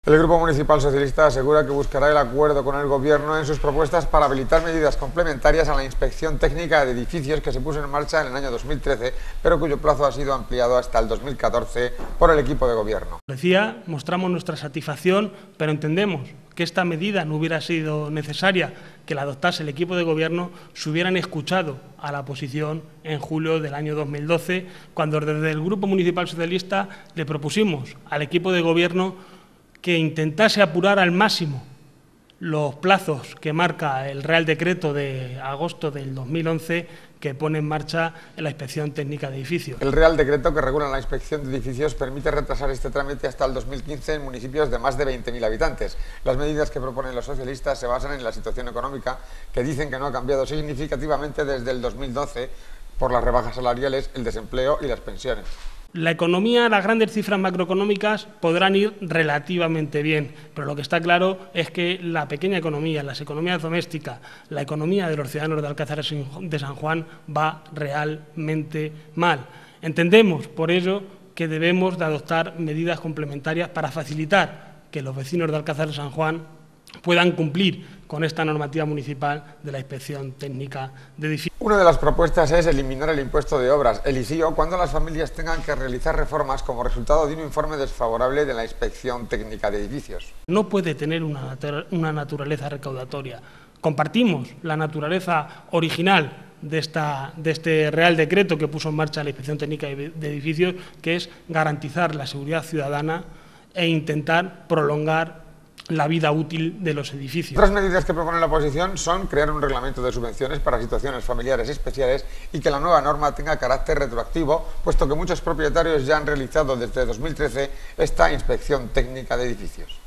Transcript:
El Grupo Municipal Socialista asegura que buscará el acuerdo con el Gobierno en sus propuestas para habilitar medidas complementarias a la inspección técnica de edificios que se puso en marcha en el año 2013, pero cuyo plazo ha sido ampliado hasta el 2014 por el equipo de Gobierno. Decía, mostramos nuestra satisfacción, pero entendemos que esta medida no hubiera sido necesaria que la adoptase el equipo de Gobierno si hubieran escuchado a la oposición en julio del año 2012, cuando desde el Grupo Municipal Socialista le propusimos al equipo de Gobierno que intentase apurar al máximo los plazos que marca el Real Decreto de agosto del 2011 que pone en marcha la inspección técnica de edificios. El Real Decreto que regula la inspección de edificios permite retrasar este trámite hasta el 2015 en municipios de más de 20.000 habitantes. Las medidas que proponen los socialistas se basan en la situación económica, que dicen que no ha cambiado significativamente desde el 2012 por las rebajas salariales, el desempleo y las pensiones. La economía, las grandes cifras macroeconómicas podrán ir relativamente bien, pero lo que está claro es que la pequeña economía, las economías domésticas, la economía de los ciudadanos de Alcázar de San Juan va realmente mal. Entendemos, por ello, que debemos de adoptar medidas complementarias para facilitar que los vecinos de Alcázar de San Juan puedan cumplir con esta normativa municipal de la inspección técnica de edificios. Una de las propuestas es eliminar el impuesto de obras, el ICIO, cuando las familias tengan que realizar reformas como resultado de un informe desfavorable de la inspección técnica de edificios. No puede tener una naturaleza recaudatoria. Compartimos la naturaleza original de este Real Decreto que puso en marcha la inspección técnica de edificios, que es garantizar la seguridad ciudadana e intentar prolongar la vida útil de los edificios. Otras medidas que propone la oposición son crear un reglamento de subvenciones para situaciones familiares especiales y que la nueva norma tenga carácter retroactivo, puesto que muchos propietarios ya han realizado desde 2013 esta inspección técnica de edificios.